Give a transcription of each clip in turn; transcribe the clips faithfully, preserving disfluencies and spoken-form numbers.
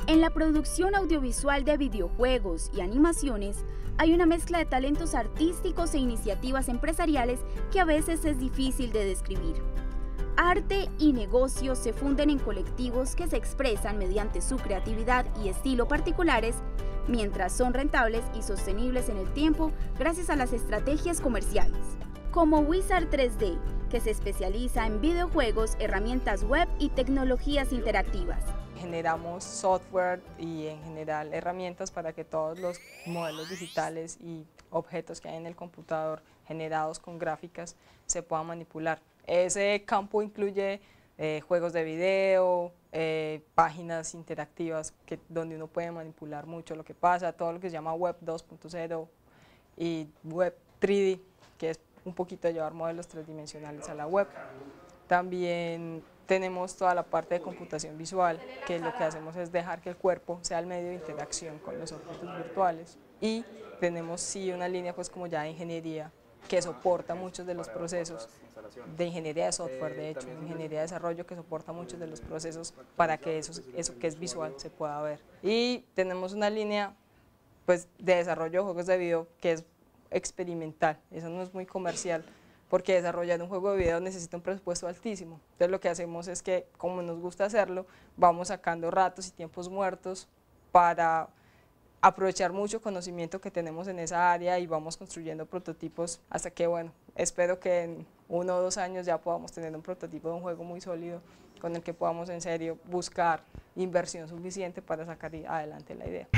En la producción audiovisual de videojuegos y animaciones, hay una mezcla de talentos artísticos e iniciativas empresariales que a veces es difícil de describir. Arte y negocios se funden en colectivos que se expresan mediante su creatividad y estilo particulares, mientras son rentables y sostenibles en el tiempo gracias a las estrategias comerciales. Como Wizard tres D, que se especializa en videojuegos, herramientas web y tecnologías interactivas. Generamos software y en general herramientas para que todos los modelos digitales y objetos que hay en el computador generados con gráficas se puedan manipular. Ese campo incluye eh, juegos de video, eh, páginas interactivas que, donde uno puede manipular mucho lo que pasa, todo lo que se llama web dos punto cero y web tres D, que es un poquito llevar modelos tridimensionales a la web. También tenemos toda la parte de computación visual, que lo que hacemos es dejar que el cuerpo sea el medio de interacción con los objetos virtuales. Y tenemos sí una línea pues como ya de ingeniería que soporta muchos de los procesos, de ingeniería de software de hecho, ingeniería de desarrollo que soporta muchos de los procesos para que eso, eso que es visual se pueda ver. Y tenemos una línea pues de desarrollo de juegos de video que es experimental, eso no es muy comercial, porque desarrollar un juego de video necesita un presupuesto altísimo. Entonces lo que hacemos es que, como nos gusta hacerlo, vamos sacando ratos y tiempos muertos para aprovechar mucho conocimiento que tenemos en esa área y vamos construyendo prototipos hasta que, bueno, espero que en uno o dos años ya podamos tener un prototipo de un juego muy sólido con el que podamos en serio buscar inversión suficiente para sacar adelante la idea.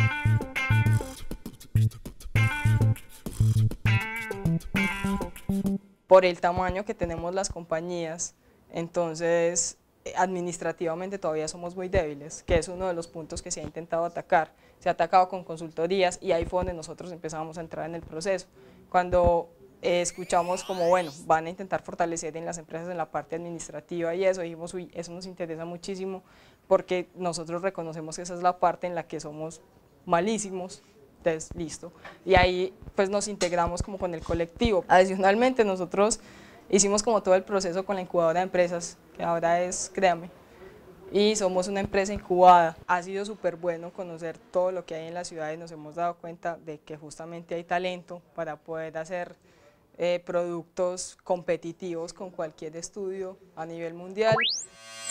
Por el tamaño que tenemos las compañías, entonces administrativamente todavía somos muy débiles, que es uno de los puntos que se ha intentado atacar. Se ha atacado con consultorías y ahí fue donde nosotros empezamos a entrar en el proceso. Cuando eh, escuchamos como, bueno, van a intentar fortalecer en las empresas en la parte administrativa y eso, dijimos, uy, eso nos interesa muchísimo porque nosotros reconocemos que esa es la parte en la que somos malísimos. Entonces, listo. Y ahí pues nos integramos como con el colectivo. Adicionalmente nosotros hicimos como todo el proceso con la incubadora de empresas, que ahora es Créame, y somos una empresa incubada. Ha sido súper bueno conocer todo lo que hay en la ciudad y nos hemos dado cuenta de que justamente hay talento para poder hacer eh, productos competitivos con cualquier estudio a nivel mundial.